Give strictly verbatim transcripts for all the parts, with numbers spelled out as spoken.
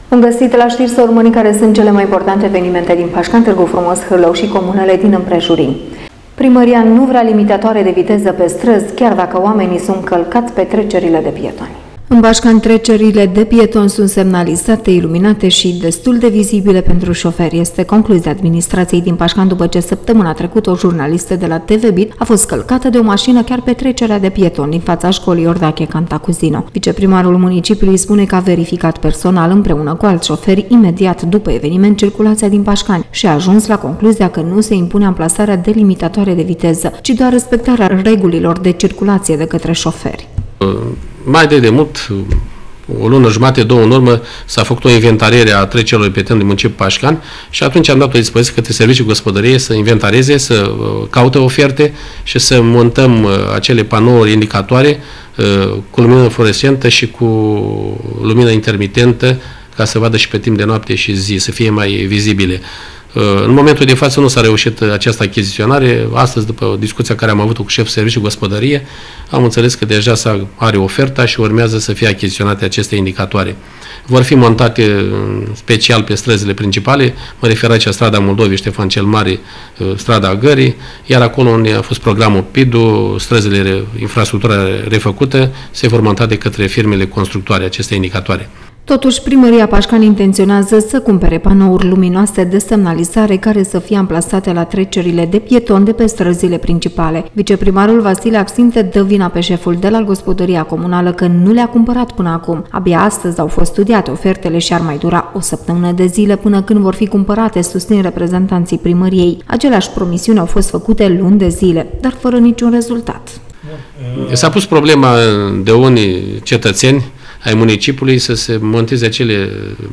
Bun găsit la știri, să urmărim care sunt cele mai importante evenimente din Pașcani, Târgu Frumos, Hârlău și comunele din împrejurimi. Primăria nu vrea limitatoare de viteză pe străzi, chiar dacă oamenii sunt călcați pe trecerile de pietoni. În Pașcani, trecerile de pietoni sunt semnalizate, iluminate și destul de vizibile pentru șoferi. Este concluzia administrației din Pașcani după ce săptămâna trecută o jurnalistă de la T V Bit a fost călcată de o mașină chiar pe trecerea de pietoni din fața școlii Iordache Cantacuzino. Viceprimarul municipiului spune că a verificat personal împreună cu alți șoferi imediat după eveniment circulația din Pașcani și a ajuns la concluzia că nu se impune amplasarea delimitatoare de viteză, ci doar respectarea regulilor de circulație de către șoferi. Mai de demult, o lună jumate, două în urmă, s-a făcut o inventariere a trecerilor pietoni din municipiul Pașcani și atunci am dat o dispoziție către Serviciul Gospodăriei să inventareze, să caute oferte și să montăm acele panouri indicatoare cu lumină fluorescentă și cu lumină intermitentă, ca să vadă și pe timp de noapte și zi, să fie mai vizibile. În momentul de față nu s-a reușit această achiziționare. Astăzi, după discuția care am avut-o cu șeful Serviciului Gospodărie, am înțeles că deja s-a are oferta și urmează să fie achiziționate aceste indicatoare. Vor fi montate special pe străzile principale, mă refer aici strada Moldovei, Ștefan cel Mare, strada Gării, iar acolo unde a fost programul P I D U, străzile, infrastructura refăcută, se vor monta de către firmele constructoare aceste indicatoare. Totuși, primăria Pașcani intenționează să cumpere panouri luminoase de semnalizare care să fie amplasate la trecerile de pietoni de pe străzile principale. Viceprimarul Vasile Axinte dă vina pe șeful de la Gospodăria Comunală că nu le-a cumpărat până acum. Abia astăzi au fost studiate ofertele și ar mai dura o săptămână de zile până când vor fi cumpărate, susțin reprezentanții primăriei. Aceleași promisiuni au fost făcute luni de zile, dar fără niciun rezultat. S-a pus problema de unii cetățeni ai municipiului să se monteze acele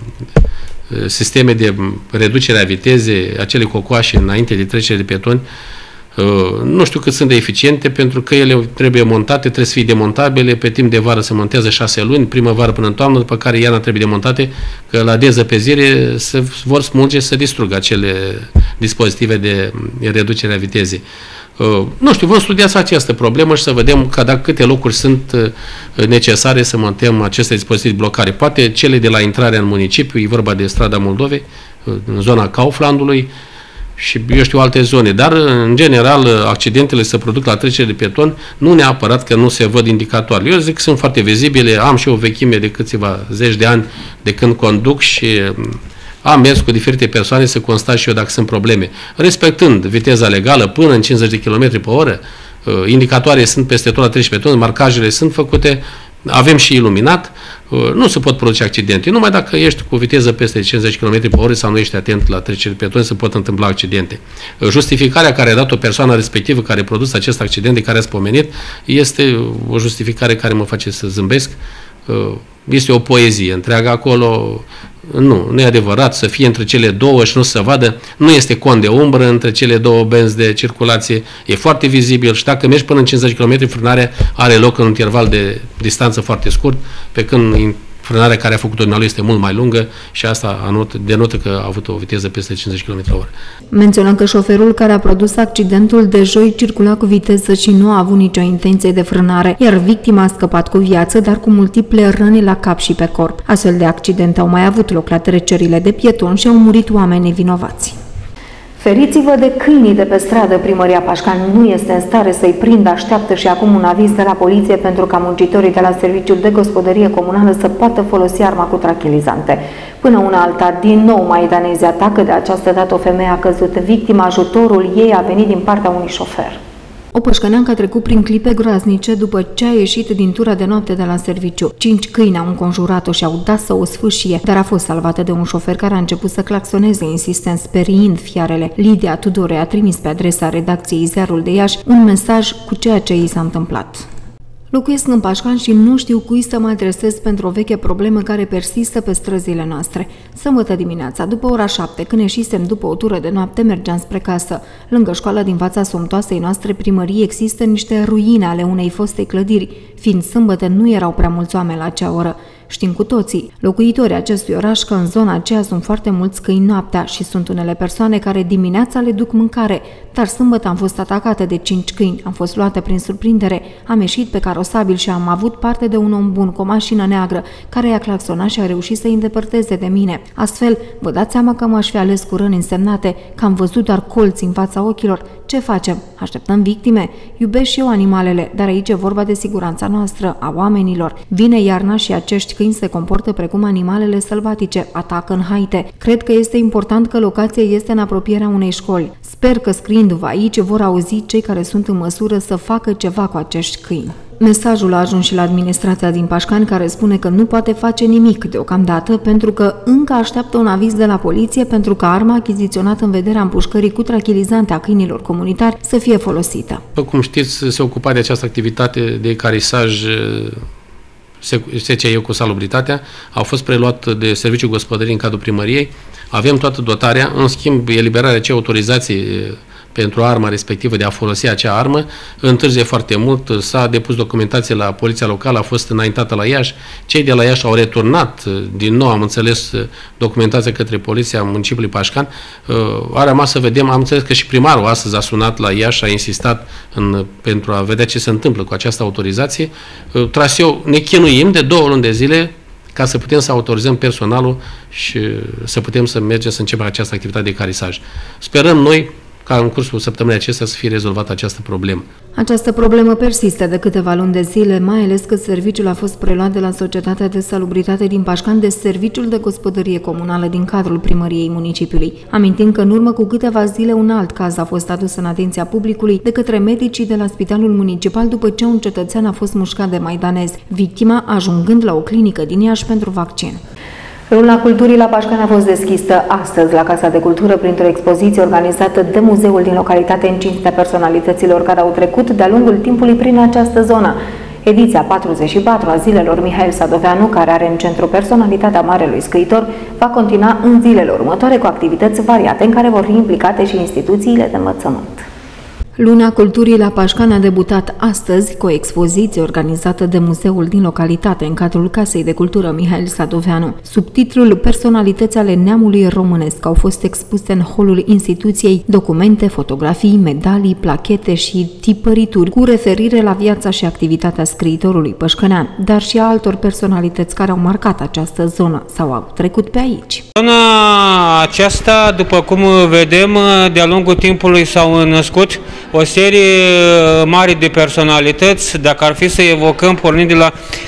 sisteme de reducere a vitezei, acele cocoașe înainte de trecere de pietoni. Nu știu cât sunt de eficiente, pentru că ele trebuie montate, trebuie să fie demontabile, pe timp de vară se montează șase luni, primăvară până în toamnă, după care iarna trebuie demontate, că la dezăpezire se vor smulge și să distrugă acele dispozitive de reducere a vitezei. Uh, nu știu, vom studia această problemă și să vedem că dacă câte locuri sunt uh, necesare să montăm aceste dispozitive de blocare. Poate cele de la intrarea în municipiu, e vorba de strada Moldovei, uh, în zona Kauflandului și eu știu alte zone, dar în general accidentele se produc la trecere de pietoni, nu neapărat că nu se văd indicatoare. Eu zic că sunt foarte vizibile, am și o vechime de câțiva zeci de ani de când conduc și am mers cu diferite persoane să constat și eu dacă sunt probleme. Respectând viteza legală până în cincizeci de kilometri pe oră, indicatoare sunt peste tot la trecerea pietoni, marcajele sunt făcute, avem și iluminat, nu se pot produce accidente. Numai dacă ești cu viteză peste cincizeci de kilometri pe oră sau nu ești atent la trecerea pietoni, se pot întâmpla accidente. Justificarea care a dat-o persoana respectivă care a produs acest accident de care ați pomenit este o justificare care mă face să zâmbesc. Este o poezie întreagă acolo. Nu, nu e adevărat să fie între cele două și nu se vadă. Nu este cont de umbră între cele două benzi de circulație. E foarte vizibil și dacă mergi până în cincizeci de kilometri, frânarea are loc în un interval de distanță foarte scurt, pe când frânarea care a făcut-o dumnealui este mult mai lungă și asta denotă că a avut o viteză peste cincizeci de kilometri la oră. Menționăm că șoferul care a produs accidentul de joi circula cu viteză și nu a avut nicio intenție de frânare, iar victima a scăpat cu viață, dar cu multiple răni la cap și pe corp. Astfel de accidente au mai avut loc la trecerile de pietoni și au murit oameni nevinovați. Feriți-vă de câinii de pe stradă, primăria Pașcani nu este în stare să-i prindă, așteaptă și acum un aviz de la poliție pentru ca muncitorii de la Serviciul de Gospodărie Comunală să poată folosi arma cu tranchilizante. Până una alta, din nou maidanezii atacă, de această dată o femeie a căzut victima, ajutorul ei a venit din partea unui șofer. O pășcăneancă a trecut prin clipe groaznice după ce a ieșit din tura de noapte de la serviciu. Cinci câini au înconjurat-o și au dat să o sfâșie, dar a fost salvată de un șofer care a început să claxoneze insistent, speriind fiarele. Lidia Tudore a trimis pe adresa redacției Ziarul de Iași un mesaj cu ceea ce i s-a întâmplat. Locuiesc în Pașcani și nu știu cui să mă adresez pentru o veche problemă care persistă pe străzile noastre. Sâmbătă dimineața, după ora șapte, când ieșisem după o tură de noapte, mergeam spre casă. Lângă școala din fața somptoasei noastre primării există niște ruine ale unei foste clădiri. Fiind sâmbătă, nu erau prea mulți oameni la acea oră. Știm cu toții, locuitorii acestui oraș, că în zona aceea sunt foarte mulți câini noaptea și sunt unele persoane care dimineața le duc mâncare, dar sâmbătă am fost atacată de cinci câini, am fost luată prin surprindere, am ieșit pe carosabil și am avut parte de un om bun cu o mașină neagră care i-a claxonat și a reușit să îi îndepărteze de mine. Astfel, vă dați seama că m-aș fi ales cu răni însemnate, că am văzut doar colți în fața ochilor. Ce facem? Așteptăm victime? Iubesc și eu animalele, dar aici e vorba de siguranța noastră, a oamenilor. Vine iarna și acești câini se comportă precum animalele sălbatice, atacă în haite. Cred că este important că locația este în apropierea unei școli. Sper că scriindu-vă aici vor auzi cei care sunt în măsură să facă ceva cu acești câini. Mesajul a ajuns și la administrația din Pașcani, care spune că nu poate face nimic deocamdată pentru că încă așteaptă un aviz de la poliție pentru ca arma achiziționată în vederea împușcării cu tranchilizante a câinilor comunitari să fie folosită. După cum știți, se ocupa de această activitate de ecarisaj S C E cu salubritatea, au fost preluat de Serviciul Gospodării în cadrul primăriei, avem toată dotarea, în schimb eliberarea acei autorizații pentru arma respectivă, de a folosi acea armă, întârzie foarte mult, s-a depus documentație la Poliția Locală, a fost înaintată la Iași, cei de la Iași au returnat, din nou am înțeles, documentația către Poliția Municipiului Pașcani, a rămas să vedem, am înțeles că și primarul astăzi a sunat la Iași, a insistat în, pentru a vedea ce se întâmplă cu această autorizație. Traseu, ne chinuim de două luni de zile ca să putem să autorizăm personalul și să putem să mergem să începem această activitate de ecarisaj. Sperăm noi ca în cursul săptămânii acestea să fie rezolvată această problemă. Această problemă persistă de câteva luni de zile, mai ales că serviciul a fost preluat de la Societatea de Salubritate din Pașcani de Serviciul de Gospodărie Comunală din cadrul primăriei municipiului. Amintim că în urmă cu câteva zile un alt caz a fost adus în atenția publicului de către medicii de la Spitalul Municipal după ce un cetățean a fost mușcat de maidanezi, victima ajungând la o clinică din Iași pentru vaccin. Luna Culturii la Pașcani a fost deschisă astăzi la Casa de Cultură printr-o expoziție organizată de muzeul din localitate în cinstea personalităților care au trecut de-a lungul timpului prin această zonă. Ediția patruzeci și patru a zilelor Mihail Sadoveanu, care are în centru personalitatea marelui scriitor, va continua în zilele următoare cu activități variate în care vor fi implicate și instituțiile de învățământ. Luna Culturii la Pașcani a debutat astăzi cu o expoziție organizată de muzeul din localitate în cadrul Casei de Cultură Mihail Sadoveanu. Sub titlul Personalități ale neamului românesc au fost expuse în holul instituției documente, fotografii, medalii, plachete și tipărituri cu referire la viața și activitatea scriitorului pășcănean, dar și a altor personalități care au marcat această zonă sau au trecut pe aici. Zona aceasta, după cum vedem, de-a lungul timpului s-au născut o serie mare de personalități, dacă ar fi să evocăm, pornind de la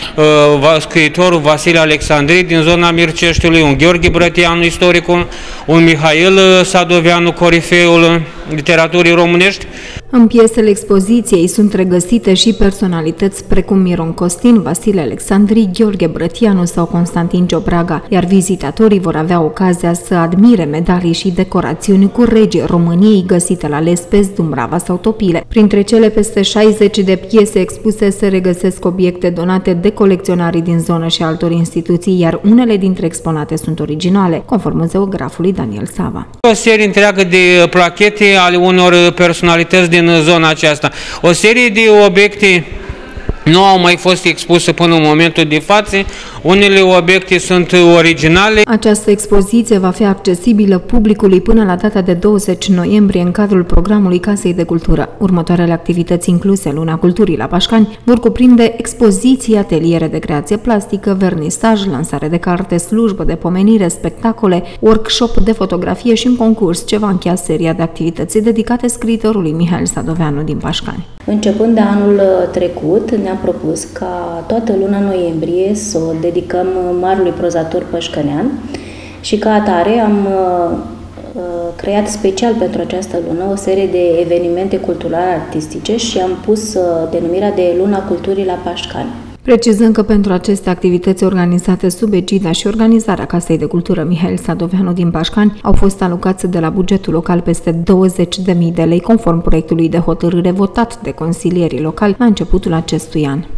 uh, scriitorul Vasile Alexandrii din zona Mirceștiului, un Gheorghe Brătianu, istoricul, un Mihail Sadoveanu, corifeul literaturii românești. În piesele expoziției sunt regăsite și personalități precum Miron Costin, Vasile Alexandrii, Gheorghe Brătianu sau Constantin Ciopraga, iar vizitatorii vor avea ocazia să admire medalii și decorațiuni cu regii României găsite la Lespezi, Dumbrava sau Topile. Printre cele peste șaizeci de piese expuse se regăsesc obiecte donate de colecționarii din zonă și altor instituții, iar unele dintre exponate sunt originale, conform muzeografului Daniel Sava. O serie întreagă de plachete ale unor personalități din zona aceasta. O serie de obiecte nu au mai fost expuse până în momentul de față. Unele obiecte sunt originale. Această expoziție va fi accesibilă publicului până la data de douăzeci noiembrie în cadrul programului Casei de Cultură. Următoarele activități incluse în Luna Culturii la Pașcani vor cuprinde expoziții, ateliere de creație plastică, vernisaj, lansare de carte, slujbă de pomenire, spectacole, workshop de fotografie și un concurs ce va încheia seria de activități dedicate scriitorului Mihail Sadoveanu din Pașcani. Începând de anul trecut, ne-am propus ca toată luna noiembrie să o dedicăm marelui prozator pășcănean și ca atare am creat special pentru această lună o serie de evenimente culturale artistice și am pus denumirea de Luna Culturii la Pașcani. Precizând că pentru aceste activități organizate sub egida și organizarea Casei de Cultură Mihail Sadoveanu din Pașcani au fost alocați de la bugetul local peste douăzeci de mii de lei, conform proiectului de hotărâre votat de consilierii locali la începutul acestui an.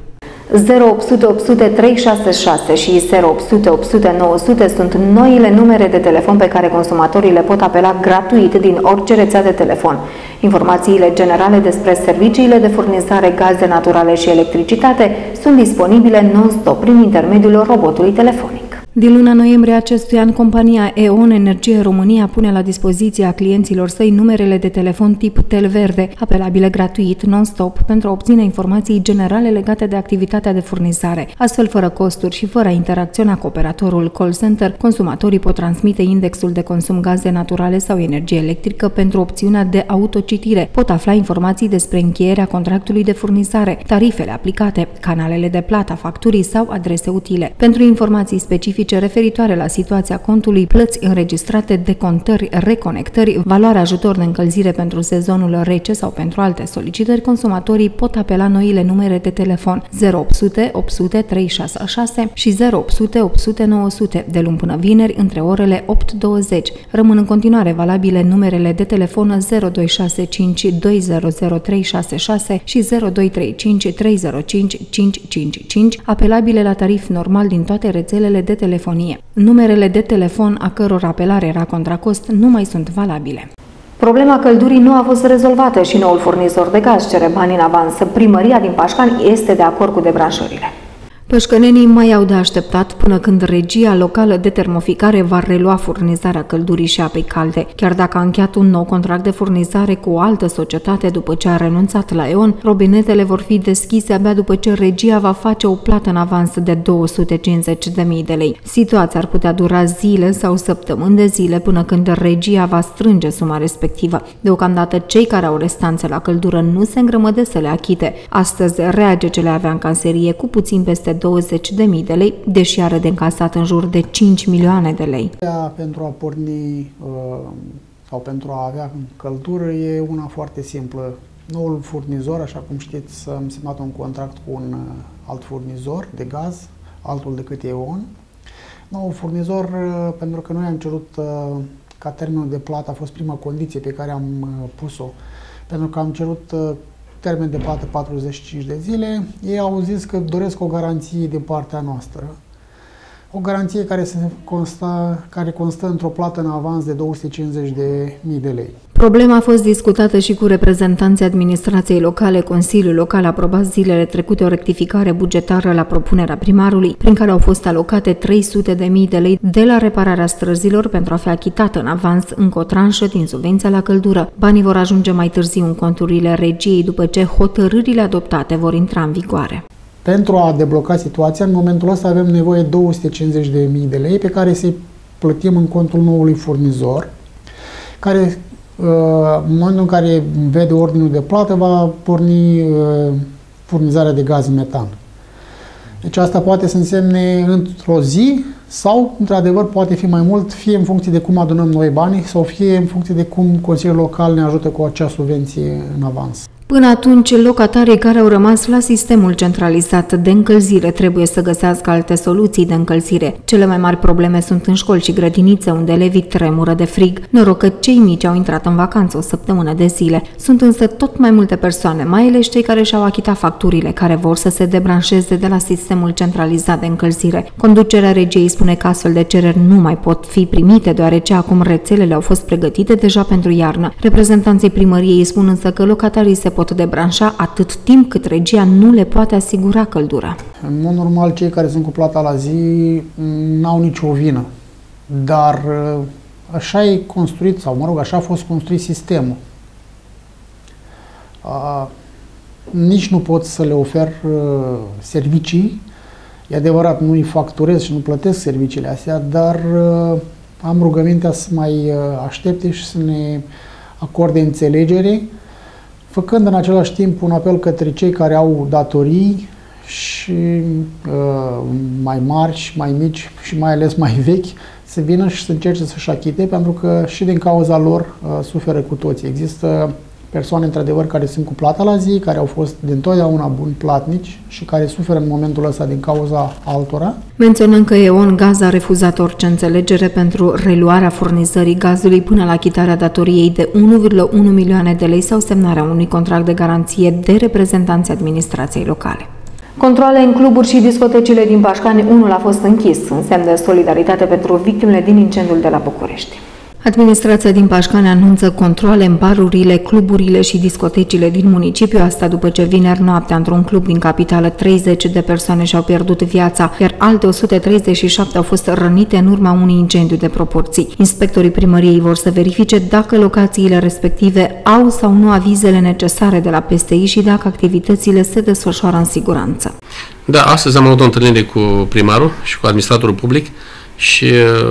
zero opt sute opt sute trei șase șase și zero opt sute opt sute nouă sute sunt noile numere de telefon pe care consumatorii le pot apela gratuit din orice rețea de telefon. Informațiile generale despre serviciile de furnizare, gaze naturale și electricitate sunt disponibile non-stop prin intermediul robotului telefonic. Din luna noiembrie acestui an, compania E.ON Energie România pune la dispoziția clienților săi numerele de telefon tip tel verde, apelabile gratuit, non-stop, pentru a obține informații generale legate de activitatea de furnizare. Astfel, fără costuri și fără a interacționa cu operatorul call center, consumatorii pot transmite indexul de consum gaze naturale sau energie electrică pentru opțiunea de autocitire, pot afla informații despre încheierea contractului de furnizare, tarifele aplicate, canalele de plată a facturii sau adrese utile. Pentru informații specifice referitoare la situația contului, plăți înregistrate, decontări, reconectări, valoarea ajutor de încălzire pentru sezonul rece sau pentru alte solicitări, consumatorii pot apela noile numere de telefon zero opt sute opt sute trei șase șase și zero opt sute opt sute nouă sute de luni până vineri între orele opt douăzeci. Rămân în continuare valabile numerele de telefon zero doi șase cinci doi zero zero trei șase șase și zero doi trei cinci trei zero cinci cinci cinci cinci, apelabile la tarif normal din toate rețelele de telefonie. Numerele de telefon a căror apelare era contra cost nu mai sunt valabile. Problema căldurii nu a fost rezolvată și noul furnizor de gaz cere bani în avans. Primăria din Pașcani este de acord cu debranșările. Pășcănenii mai au de așteptat până când regia locală de termoficare va relua furnizarea căldurii și apei calde. Chiar dacă a încheiat un nou contract de furnizare cu o altă societate după ce a renunțat la E.ON, robinetele vor fi deschise abia după ce regia va face o plată în avans de două sute cincizeci de mii de lei. Situația ar putea dura zile sau săptămâni de zile până când regia va strânge suma respectivă. Deocamdată, cei care au restanțe la căldură nu se îngrămădesc să le achite. Astăzi, R E A G ce le avea în caserie cu puțin peste douăzeci de mii de lei, deși are de încasat în jur de cinci milioane de lei. Pentru a porni sau pentru a avea căldură e una foarte simplă. Noul furnizor, așa cum știți, am semnat un contract cu un alt furnizor de gaz, altul decât E.ON. Noul furnizor, pentru că noi am cerut ca termenul de plată, a fost prima condiție pe care am pus-o, pentru că am cerut termen de plată patruzeci și cinci de zile, ei au zis că doresc o garanție din partea noastră. O garanție care, se consta, care constă într-o plată în avans de două sute cincizeci de mii de lei. Problema a fost discutată și cu reprezentanții administrației locale. Consiliul Local a aprobat zilele trecute o rectificare bugetară la propunerea primarului, prin care au fost alocate trei sute de mii de lei de la repararea străzilor pentru a fi achitată în avans încă o tranșă din subvenția la căldură. Banii vor ajunge mai târziu în conturile regiei după ce hotărârile adoptate vor intra în vigoare. Pentru a debloca situația, în momentul ăsta avem nevoie de două sute cincizeci de mii de lei pe care să-i plătim în contul noului furnizor, care în momentul în care vede ordinul de plată va porni furnizarea de gaz metan. Deci asta poate să însemne într-o zi sau, într-adevăr, poate fi mai mult, fie în funcție de cum adunăm noi banii sau fie în funcție de cum Consiliul Local ne ajută cu acea subvenție în avans. Până atunci, locatarii care au rămas la sistemul centralizat de încălzire trebuie să găsească alte soluții de încălzire. Cele mai mari probleme sunt în școli și grădinițe, unde elevii tremură de frig. Noroc că cei mici au intrat în vacanță o săptămână de zile. Sunt însă tot mai multe persoane, mai ales cei care și-au achitat facturile, care vor să se debranșeze de la sistemul centralizat de încălzire. Conducerea regiei spune că astfel de cereri nu mai pot fi primite, deoarece acum rețelele au fost pregătite deja pentru iarnă. Reprezentanții primăriei spun însă că locatarii se pot debranșa atât timp cât regia nu le poate asigura căldura. În mod normal, cei care sunt cu plata la zi n-au nicio vină, dar așa e construit, sau mă rog, așa a fost construit sistemul. A, nici nu pot să le ofer uh, servicii, e adevărat, nu îi facturez și nu plătesc serviciile astea, dar uh, am rugămintea să mai uh, aștepte și să ne acorde înțelegere, făcând în același timp un apel către cei care au datorii și uh, mai mari și mai mici și mai ales mai vechi să vină și să încerce să-și achite, pentru că și din cauza lor uh, suferă cu toții. Există persoane, într-adevăr, care sunt cu plata la zi, care au fost dintotdeauna buni platnici și care suferă în momentul ăsta din cauza altora. Menționăm că E.ON Gaz a refuzat orice înțelegere pentru reluarea furnizării gazului până la achitarea datoriei de unu virgulă unu milioane de lei sau semnarea unui contract de garanție de reprezentanți administrației locale. Controale în cluburi și discotecile din Pașcani, unul a fost închis, în semn de solidaritate pentru victimele din incendiul de la București. Administrația din Pașcani anunță controale în barurile, cluburile și discotecile din municipiu, asta după ce vineri noaptea, într-un club din capitală, treizeci de persoane și-au pierdut viața, iar alte o sută treizeci și șapte au fost rănite în urma unui incendiu de proporții. Inspectorii primăriei vor să verifice dacă locațiile respective au sau nu avizele necesare de la P S I și dacă activitățile se desfășoară în siguranță. Da, astăzi am avut o întâlnire cu primarul și cu administratorul public și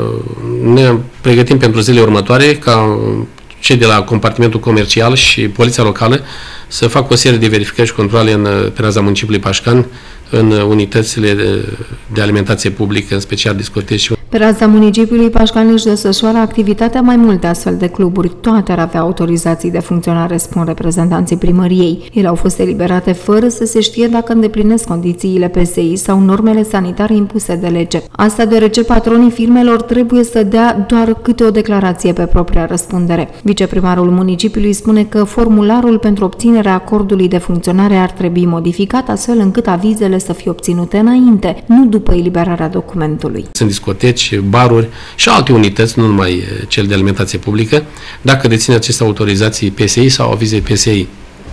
ne pregătim pentru zilele următoare ca cei de la compartimentul comercial și poliția locală să facă o serie de verificări și controale în teraza municipiului Pașcani, în unitățile de, de alimentație publică, în special discoteci. Pe raza municipiului Pașcani își desfășoară activitatea mai multe astfel de cluburi. Toate ar avea autorizații de funcționare, spun reprezentanții primăriei. Ele au fost eliberate fără să se știe dacă îndeplinesc condițiile P S I sau normele sanitare impuse de lege. Asta deoarece patronii firmelor trebuie să dea doar câte o declarație pe propria răspundere. Viceprimarul municipiului spune că formularul pentru obținerea acordului de funcționare ar trebui modificat astfel încât avizele să fie obținute înainte, nu după eliberarea documentului. Sunt discoteci, baruri și alte unități, nu numai cel de alimentație publică, dacă dețin aceste autorizații P S I sau avize P S I.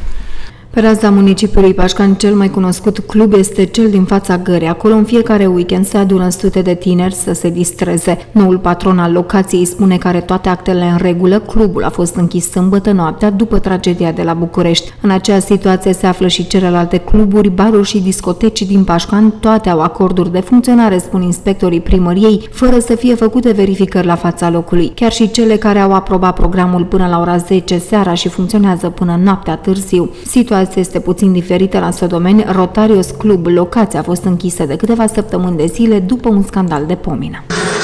Pe raza municipiului Pașcani, cel mai cunoscut club este cel din fața gării. Acolo în fiecare weekend se adună sute de tineri să se distreze. Noul patron al locației spune că are toate actele în regulă. Clubul a fost închis sâmbătă noaptea după tragedia de la București. În aceeași situație se află și celelalte cluburi, baruri și discoteci din Pașcani. Toate au acorduri de funcționare, spun inspectorii primăriei, fără să fie făcute verificări la fața locului. Chiar și cele care au aprobat programul până la ora zece seara și funcționează până noaptea târziu. Situația este puțin diferită la Sodomeni. Rotarios Club, locația a fost închisă de câteva săptămâni de zile după un scandal de pomină.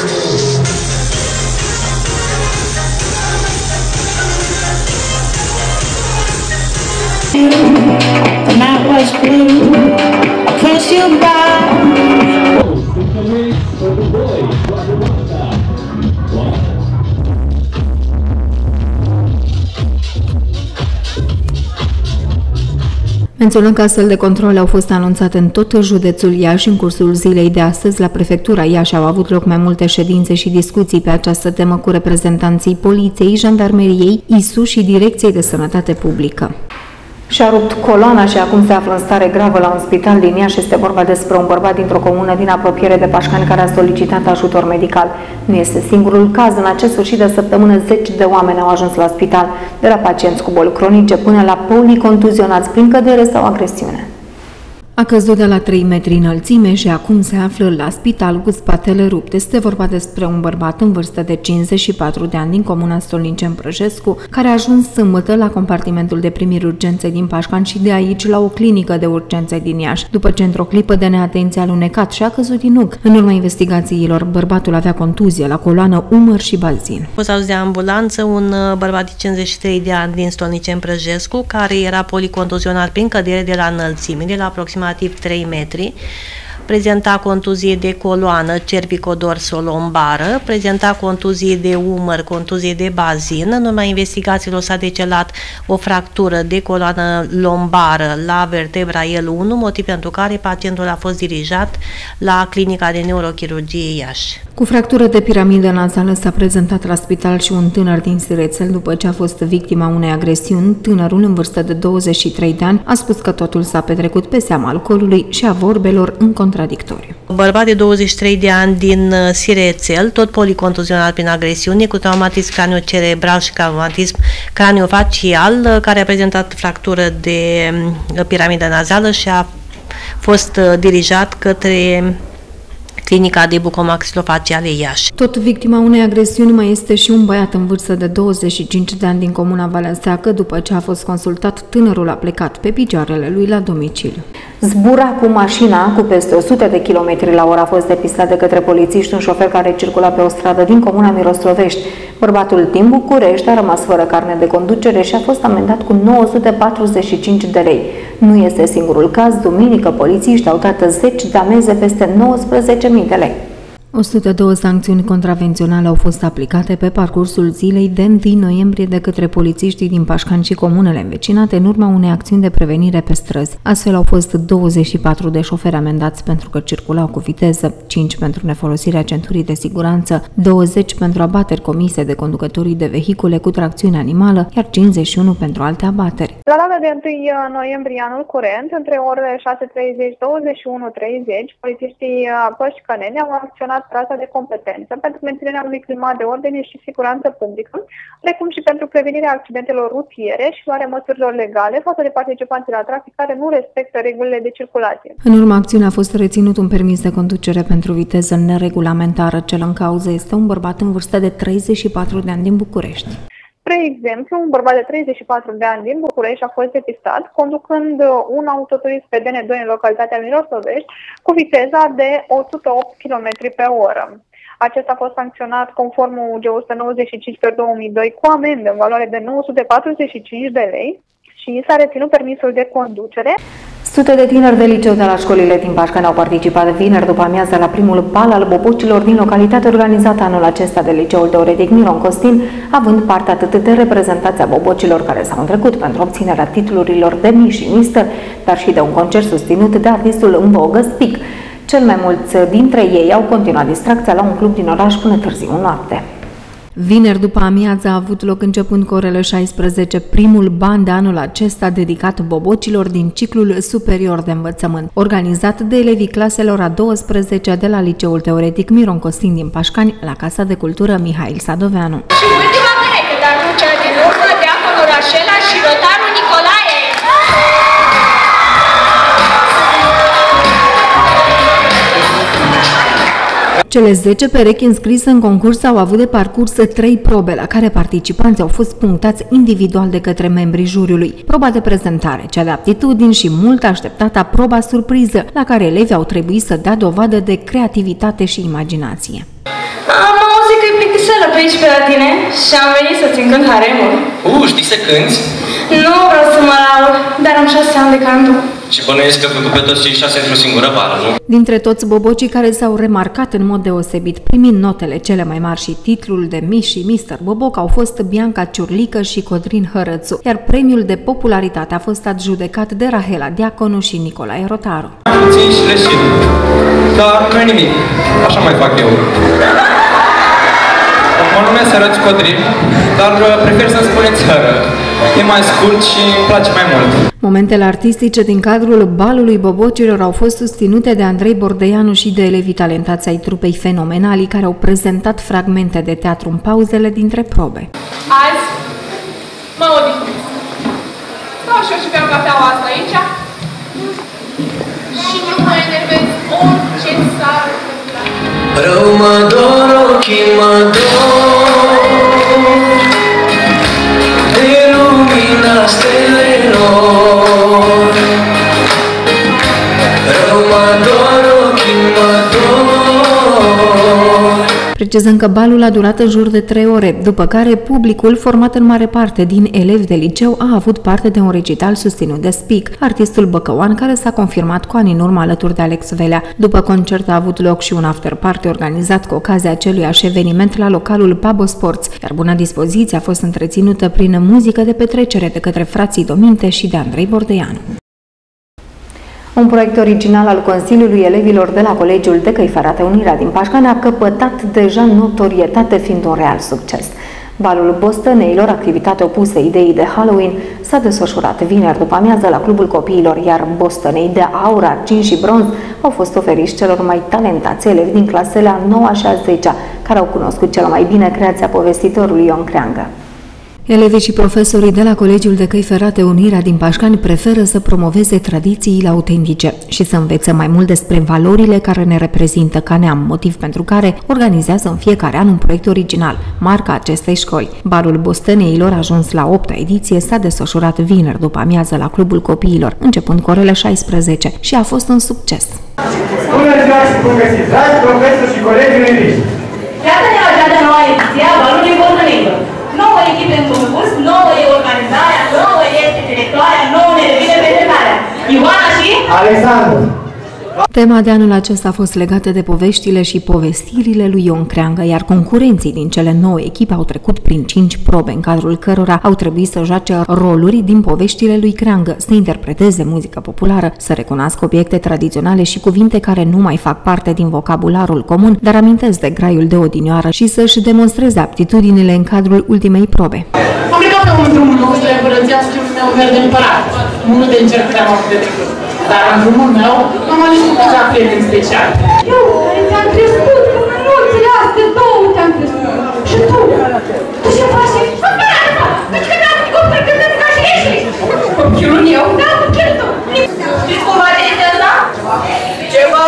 Menționăm că astfel de controle au fost anunțate în tot județul Iași. În cursul zilei de astăzi, la prefectura Iași au avut loc mai multe ședințe și discuții pe această temă cu reprezentanții Poliției, Jandarmeriei, I S U și Direcției de Sănătate Publică. Și-a rupt coloana și acum se află în stare gravă la un spital din Iași. Este vorba despre un bărbat dintr-o comună din apropiere de Pașcani care a solicitat ajutor medical. Nu este singurul caz. În acest sfârșit de săptămână, zeci de oameni au ajuns la spital, de la pacienți cu boli cronice până la policontuzionați prin cădere sau agresiune. A căzut de la trei metri înălțime și acum se află la spital cu spatele rupt. Este vorba despre un bărbat în vârstă de cincizeci și patru de ani din comuna Stolniceni Prăjescu, care a ajuns sâmbătă la compartimentul de primiri urgențe din Pașcani și de aici la o clinică de urgențe din Iași, după ce într-o clipă de neatenție a alunecat și a căzut din nuc. În urma investigațiilor, bărbatul avea contuzie la coloană, umăr și bazin. A fost adus de ambulanță un bărbat de cincizeci și trei de ani din Stolniceni Prăjescu, care era policontuzionat prin cădere de la înălțime, de la aproximativ trei metri, prezenta contuzie de coloană cervicodorsolombară, prezenta contuzie de umăr, contuzie de bazin. În urma investigațiilor s-a decelat o fractură de coloană lombară la vertebra L unu, motiv pentru care pacientul a fost dirijat la clinica de neurochirurgie Iași. Cu fractură de piramidă nazală s-a prezentat la spital și un tânăr din Sirețel după ce a fost victima unei agresiuni. Tânărul, în vârstă de douăzeci și trei de ani, a spus că totul s-a petrecut pe seama alcoolului și a vorbelor în contradictoriu. Bărbat de douăzeci și trei de ani din Sirețel, tot policontuzionat prin agresiune, cu traumatism craniocerebral și traumatism craniofacial, care a prezentat fractură de piramidă nazală și a fost dirijat către clinica de bucomaxilofaciale Iași. Tot victima unei agresiuni mai este și un băiat în vârstă de douăzeci și cinci de ani din comuna Valea Seacă. După ce a fost consultat, tânărul a plecat pe picioarele lui la domiciliu. Zbura cu mașina cu peste o sută de kilometri la oră. A fost depistat de către polițiști un șofer care circula pe o stradă din comuna Miroslovești. Bărbatul din București a rămas fără carnet de conducere și a fost amendat cu nouă sute patruzeci și cinci de lei. Nu este singurul caz. Duminică, polițiști au dat zeci de amenzi peste nouăsprezece mii de lei. o sută doi sancțiuni contravenționale au fost aplicate pe parcursul zilei de întâi noiembrie de către polițiștii din Pașcani și comunele învecinate în urma unei acțiuni de prevenire pe străzi. Astfel au fost douăzeci și patru de șoferi amendați pentru că circulau cu viteză, cinci pentru nefolosirea centurii de siguranță, douăzeci pentru abateri comise de conducătorii de vehicule cu tracțiune animală, iar cincizeci și unu pentru alte abateri. La data de întâi noiembrie anul curent, între orele șase treizeci - douăzeci și unu treizeci, polițiștii pășcăneni au acționat trasa de competență pentru menținerea unui climat de ordine și siguranță publică, precum și pentru prevenirea accidentelor rutiere și luarea măsurilor legale față de participanții la trafic care nu respectă regulile de circulație. În urma acțiunii a fost reținut un permis de conducere pentru viteză neregulamentară. Cel în cauză este un bărbat în vârstă de treizeci și patru de ani din București. Spre exemplu, un bărbat de treizeci și patru de ani din București a fost depistat conducând un autoturism pe D N doi în localitatea Mirosovești cu viteza de o sută opt kilometri pe oră. Acesta a fost sancționat conform U G o sută nouăzeci și cinci pe două mii doi cu amendă în valoare de nouă sute patruzeci și cinci de lei și s-a reținut permisul de conducere. Sute de tineri de liceu de la școlile din Pașcani au participat vineri după amiază la primul bal al bobocilor din localitate organizat anul acesta de Liceul Teoretic Miron Costin, având parte atât de reprezentația bobocilor care s-au întrecut pentru obținerea titlurilor de miss și mister, dar și de un concert susținut de artistul în vogă Spic. Cel mai mulți dintre ei au continuat distracția la un club din oraș până târziu noapte. Vineri după amiază a avut loc, începând cu orele șaisprezece, primul ban de anul acesta dedicat bobocilor din ciclul superior de învățământ, organizat de elevii claselor a douăsprezecea de la Liceul Teoretic Miron Costin din Pașcani, la Casa de Cultură Mihail Sadoveanu. Și ultima pereche, dar nu cea din urmă, Deaconul Rașela și Rotarul Nicolae. Cele zece perechi înscrise în concurs au avut de parcurs trei probe, la care participanții au fost punctați individual de către membrii juriului. Proba de prezentare, cea de aptitudini și mult așteptata proba surpriză, la care elevii au trebuit să dea dovadă de creativitate și imaginație. Am auzit că e plictiselă pe aici pe la tine și am venit să-ți încânt haremul. Uh, știi să cânti? Nu vreau să mă laud, dar am șase ani de cantu. Și bănuiesc că a făcut pe toți cei șase într-o singură vară, nu? Dintre toți bobocii care s-au remarcat în mod deosebit, primind notele cele mai mari și titlul de Miss și mister Boboc, au fost Bianca Ciurlică și Codrin Hărățu, iar premiul de popularitate a fost adjudecat de Rahela Diaconu și Nicolae Rotaru. Puțin și leșit, dar nu e nimic, așa mai fac eu. Mă numesc Hărăț Codrin, dar prefer să-mi spuneți Hără. E mai scurt și îmi place mai mult. Momentele artistice din cadrul balului bobocilor au fost susținute de Andrei Bordeianu și de elevii talentați ai trupei Fenomenalii, care au prezentat fragmente de teatru în pauzele dintre probe. Azi mă odihnesc. Stau și eu și beau cafeaua asta aici și nu mă enervez orice s-ar întâmpla. Rău mă dor, ochii mă dor de lumina stelelor. Rău mă dor, ochii mă dor. Precizăm că balul a durat în jur de trei ore, după care publicul, format în mare parte din elevi de liceu, a avut parte de un recital susținut de Spic, artistul băcăuan care s-a confirmat cu ani în urmă alături de Alex Velea. După concert a avut loc și un afterparty organizat cu ocazia aceluiași eveniment la localul Pabo Sports, iar buna dispoziție a fost întreținută prin muzică de petrecere de către frații Dominte și de Andrei Bordeianu. Un proiect original al Consiliului Elevilor de la Colegiul de Căi Ferate Unirea din Pașcani a căpătat deja notorietate, fiind un real succes. Balul Bostăneilor, activitate opusă ideii de Halloween, s-a desfășurat vineri după amiază la Clubul Copiilor, iar Bostănei de aur, argint și bronz au fost oferiți celor mai talentați elevi din clasele a noua și a zecea, care au cunoscut cel mai bine creația povestitorului Ion Creangă. Elevii și profesorii de la Colegiul de Căi Ferate Unirea din Pașcani preferă să promoveze tradițiile autentice și să învețe mai mult despre valorile care ne reprezintă ca neam, motiv pentru care organizează în fiecare an un proiect original, marca acestei școli. Balul Bostăneilor, ajuns la opta ediție, s-a desfășurat vineri după amiază la Clubul Copiilor, începând cu orele șaisprezece, și a fost un succes. Bună ziua și bun găsit, dragi profesori și colegi uniți! Iată-ne la cea de noua ediție a Balului Bostăneilor. Nouă echipe în concurs, nouă e organizarea, nouă este directoarea, nouă ne revine prezentarea. Ioana și... Alexandru! Tema de anul acesta a fost legată de poveștile și povestirile lui Ion Creangă, iar concurenții din cele nouă echipe au trecut prin cinci probe, în cadrul cărora au trebuit să joace roluri din poveștile lui Creangă, să interpreteze muzică populară, să recunoască obiecte tradiționale și cuvinte care nu mai fac parte din vocabularul comun, dar amintesc de graiul de odinioară, și să-și demonstreze aptitudinile în cadrul ultimei probe. Am plecat pe un drumul meu spre împărățească și meu verde împărat. Unul de încercări am avut de trecut. Dar în drumul meu am ales cu câțiva prieteni speciali. Eu, care ți-am crescut, cu mânuțele astea două te-am crescut. Și tu? Tu ce faci? Apărată-mă! Deci că te-am făcut pregătesc ca și ești! Copilul eu? Da, chiar tu! Știți cumva de este asta? Ceva!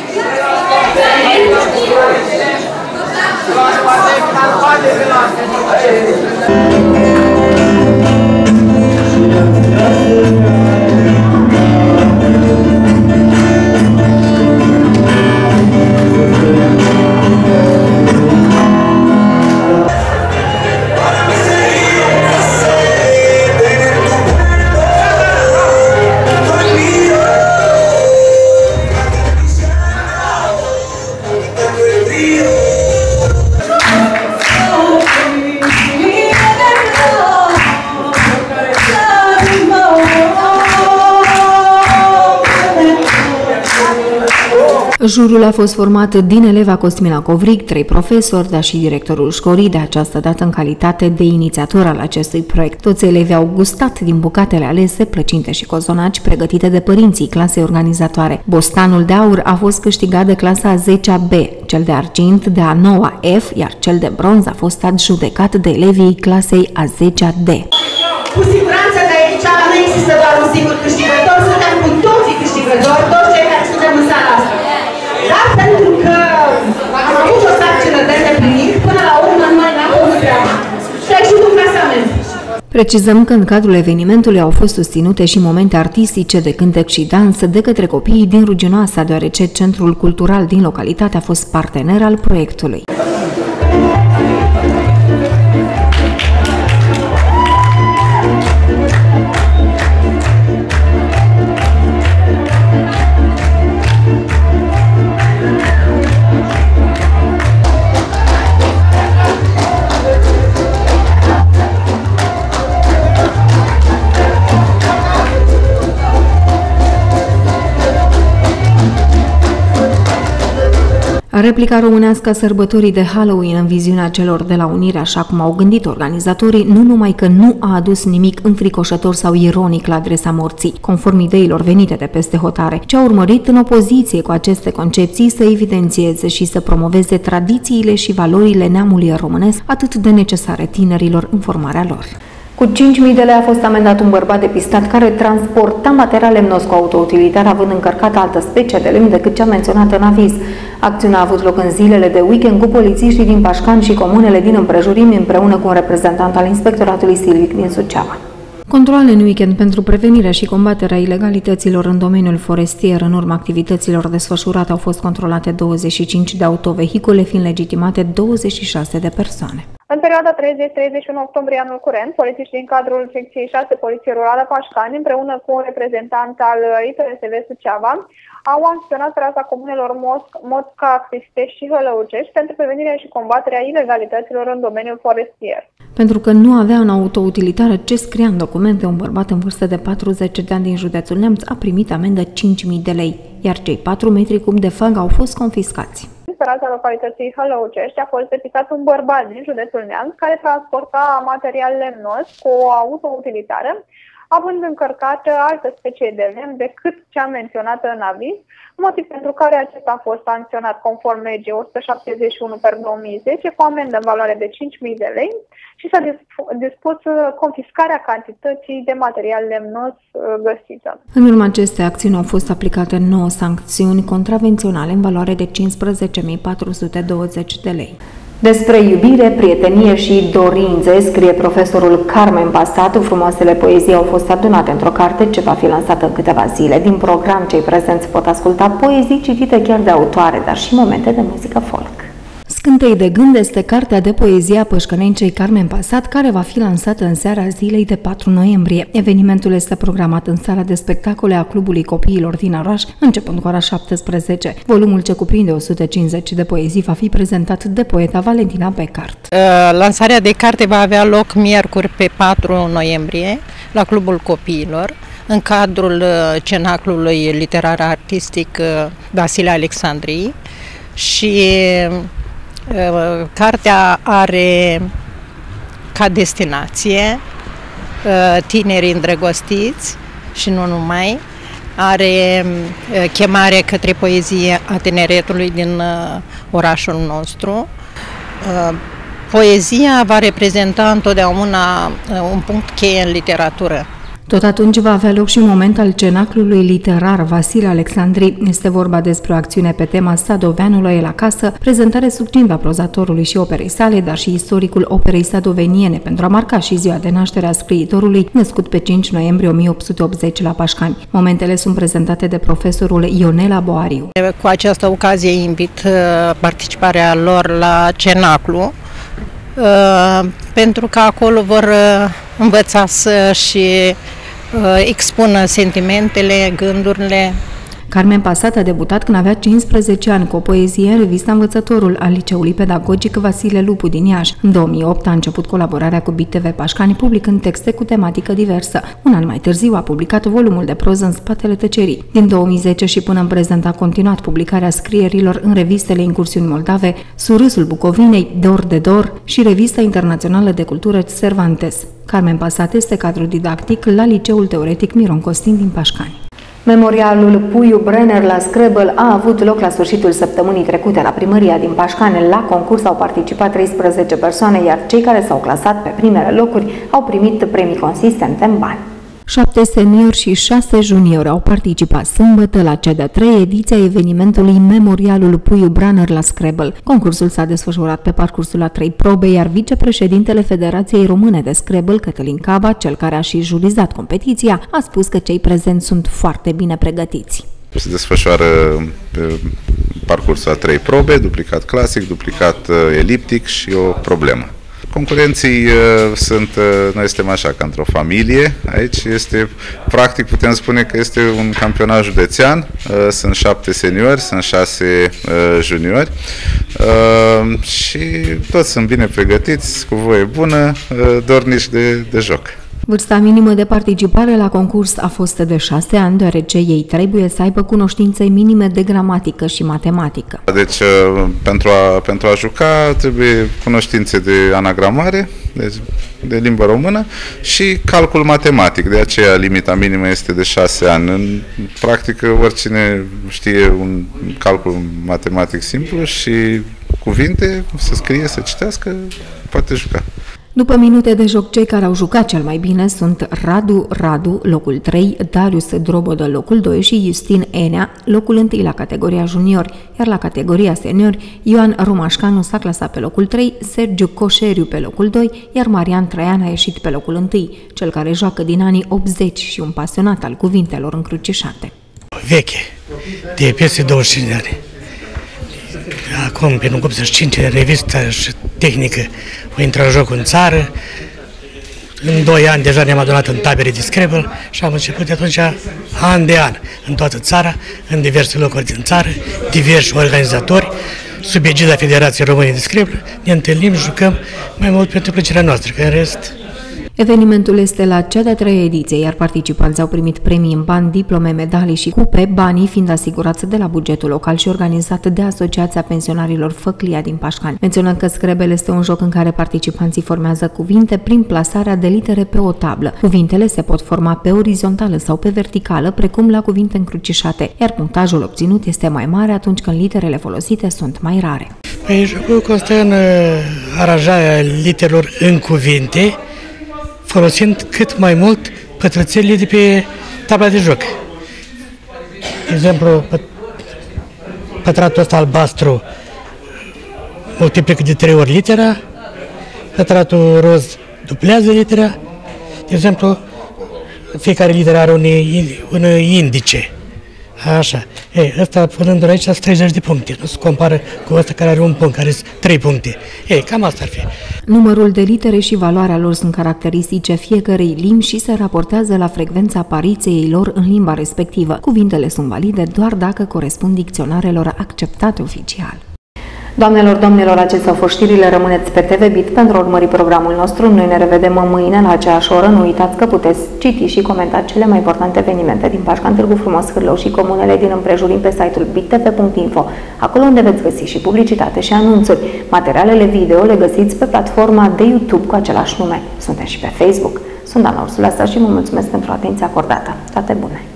Jurul a fost format din eleva Cosmina Covrig, trei profesori, dar și directorul școlii, de această dată în calitate de inițiator al acestui proiect. Toți elevii au gustat din bucatele alese, plăcinte și cozonaci pregătite de părinții clasei organizatoare. Bostanul de aur a fost câștigat de clasa a zecea B, cel de argint de a noua F, iar cel de bronz a fost adjudecat de elevii clasei a zecea D. Cu siguranță că aici nu există doar un singur câștigător, suntem cu toții câștigători, toți cei care suntem în sala asta. Dar pentru că am avut o sarcină de îndeplinit, până la urmă noi n-am făcut treaba. Și ai și un clasament. Precizăm că în cadrul evenimentului au fost susținute și momente artistice de cântec și dans de către copiii din Ruginoasa, deoarece Centrul Cultural din localitate a fost partener al proiectului. Replica românească a sărbătorii de Halloween în viziunea celor de la Unire, așa cum au gândit organizatorii, nu numai că nu a adus nimic înfricoșător sau ironic la adresa morții, conform ideilor venite de peste hotare, ci a urmărit în opoziție cu aceste concepții să evidențieze și să promoveze tradițiile și valorile neamului românesc, atât de necesare tinerilor în formarea lor. Cu cinci mii de lei a fost amendat un bărbat depistat care transporta material lemnos cu autoutilitar, având încărcat altă specie de lemn decât cea menționată în aviz. Acțiunea a avut loc în zilele de weekend cu polițiștii din Pașcani și comunele din împrejurimi, împreună cu un reprezentant al Inspectoratului Silvic din Suceava. Controale în weekend pentru prevenirea și combaterea ilegalităților în domeniul forestier. În urma activităților desfășurate au fost controlate douăzeci și cinci de autovehicule, fiind legitimate douăzeci și șase de persoane. În perioada treizeci treizeci și unu octombrie anul curent, polițiștii din cadrul secției șase Poliție Rurală Pașcani, împreună cu un reprezentant al I P R S V Suceava, au acționat pe raza comunelor Mosca, Cristești și Hălăucești pentru prevenirea și combaterea ilegalităților în domeniul forestier. Pentru că nu avea în autoutilitară ce scria în documente, un bărbat în vârstă de patruzeci de ani din județul Neamț a primit amendă cinci mii de lei, iar cei patru metri cub de făg au fost confiscați. Pe raza localității Hălăucești a fost depistat un bărbat din județul Neamț care transporta material lemnos cu o autoutilitară, având încărcată altă specie de lemn decât cea menționată în aviz, motiv pentru care acesta a fost sancționat conform legii o sută șaptezeci și unu pe două mii zece cu amendă în valoare de cinci mii de lei și s-a dispus confiscarea cantității de material lemnos găsită. În urma acestei acțiuni au fost aplicate nouă sancțiuni contravenționale în valoare de cincisprezece mii patru sute douăzeci de lei. Despre iubire, prietenie și dorințe scrie profesorul Carmen Pasatu. Frumoasele poezii au fost adunate într-o carte ce va fi lansată în câteva zile. Din program, cei prezenți pot asculta poezii citite chiar de autoare, dar și momente de muzică folk. Scântei de gând este cartea de poezie a pășcănencei Carmen Pasat, care va fi lansată în seara zilei de patru noiembrie. Evenimentul este programat în sala de spectacole a Clubului Copiilor din oraș, începând cu ora șaptesprezece. Volumul, ce cuprinde o sută cincizeci de poezii, va fi prezentat de poeta Valentina Becart. Lansarea de carte va avea loc miercuri pe patru noiembrie la Clubul Copiilor, în cadrul Cenaclului Literar Artistic Vasile Alexandrii, și cartea are ca destinație tinerii îndrăgostiți și nu numai. Are chemare către poezie a tineretului din orașul nostru. Poezia va reprezenta întotdeauna un punct cheie în literatură. Tot atunci va avea loc și un moment al Cenaclului Literar Vasile Alexandrii. Este vorba despre o acțiune pe tema Sadoveanul e la casă, prezentare succintă a prozatorului și operei sale, dar și istoricul operei sadoveniene, pentru a marca și ziua de naștere a scriitorului, născut pe cinci noiembrie o mie opt sute optzeci la Pașcani. Momentele sunt prezentate de profesorul Ionela Boariu. Cu această ocazie invit participarea lor la Cenaclu, pentru că acolo vor învăța să și expună sentimentele, gândurile. Carmen Pasat a debutat când avea cincisprezece ani cu o poezie în revista Învățătorul al Liceului Pedagogic Vasile Lupu din Iași. În două mii opt a început colaborarea cu B T V Pașcani, publicând texte cu tematică diversă. Un an mai târziu a publicat volumul de proză În spatele tăcerii. Din două mii zece și până în prezent a continuat publicarea scrierilor în revistele Incursiuni Moldave, Surâsul Bucovinei, Dor de Dor și Revista Internațională de Cultură Cervantes. Carmen Pasat este cadru didactic la Liceul Teoretic Miron Costin din Pașcani. Memorialul Puiu Brenner la Scrabble a avut loc la sfârșitul săptămânii trecute la primăria din Pașcani. La concurs au participat treisprezece persoane, iar cei care s-au clasat pe primele locuri au primit premii consistente în bani. Șapte seniori și șase juniori au participat sâmbătă la cea de-a treia ediție a evenimentului Memorialul Puiu Brenner la Scrabble. Concursul s-a desfășurat pe parcursul a trei probe, iar vicepreședintele Federației Române de Scrabble, Cătălin Caba, cel care a și jurizat competiția, a spus că cei prezenți sunt foarte bine pregătiți. Se desfășoară pe parcursul a trei probe, duplicat clasic, duplicat eliptic și o problemă. Concurenții uh, sunt, uh, noi suntem așa ca într-o familie, aici este, practic putem spune că este un campionat județean, uh, sunt șapte seniori, sunt șase uh, juniori uh, și toți sunt bine pregătiți, cu voie bună, uh, dornici de, de joc. Vârsta minimă de participare la concurs a fost de șase ani, deoarece ei trebuie să aibă cunoștințe minime de gramatică și matematică. Deci, pentru a, pentru a juca, trebuie cunoștințe de anagramare, deci de limbă română, și calcul matematic. De aceea, limita minimă este de șase ani. În practică, oricine știe un calcul matematic simplu și cuvinte, să scrie, să citească, poate juca. După minute de joc, cei care au jucat cel mai bine sunt Radu Radu, locul trei, Darius Drobodă, locul doi și Justin Enea, locul unu la categoria juniori, iar la categoria seniori, Ioan Romașcanu s-a clasat pe locul trei, Sergiu Coșeriu pe locul doi, iar Marian Traian a ieșit pe locul unu, cel care joacă din anii optzeci și un pasionat al cuvintelor încrucișate. Veche, de peste douăzeci și cinci de ani. Acum, pe optzeci și cinci, revista și tehnică o intră în joc în țară. În doi ani deja ne-am adunat în tabere de Scrabble și am început de atunci, an de an, în toată țara, în diverse locuri din țară, diversi organizatori, sub egida Federației Române de Scrabble, ne întâlnim, jucăm mai mult pentru plăcerea noastră, că în rest... Evenimentul este la cea de-a treia ediție, iar participanții au primit premii în bani, diplome, medalii și cupe, banii fiind asigurați de la bugetul local și organizat de Asociația Pensionarilor Făclia din Pașcani. Menționăm că Scrabble este un joc în care participanții formează cuvinte prin plasarea de litere pe o tablă. Cuvintele se pot forma pe orizontală sau pe verticală, precum la cuvinte încrucișate, iar punctajul obținut este mai mare atunci când literele folosite sunt mai rare. Păi, jocul constă în aranjarea literelor în cuvinte, folosind cât mai mult pătrățelile de pe tabla de joc. De exemplu, pătratul ăsta albastru multiplică de trei ori litera, pătratul roz dublează litera. De exemplu, fiecare literă are un, un indice. Așa. Ei, ăsta, punându-l aici, sunt treizeci de puncte. Nu se compară cu ăsta care are un punct, care sunt trei puncte. Ei, cam asta ar fi. Numărul de litere și valoarea lor sunt caracteristice fiecărei limbi și se raportează la frecvența apariției lor în limba respectivă. Cuvintele sunt valide doar dacă corespund dicționarelor acceptate oficial. Doamnelor, domnilor, acestea au fost știrile. Rămâneți pe T V Bit pentru a urmări programul nostru. Noi ne revedem mâine la aceeași oră. Nu uitați că puteți citi și comenta cele mai importante evenimente din Pașcan, Târgu Frumos, Hârlău și comunele din împrejurim pe site-ul bit t v punct info, acolo unde veți găsi și publicitate și anunțuri. Materialele video le găsiți pe platforma de YouTube cu același nume. Suntem și pe Facebook. Sunt Ana Ursula și vă mulțumesc pentru atenția acordată. Toate bune!